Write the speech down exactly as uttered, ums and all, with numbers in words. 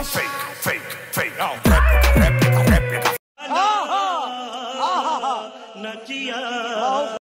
fake, fake, fake. Oh, réplica, réplica, réplica. Ah, ah, ah, ah, ah.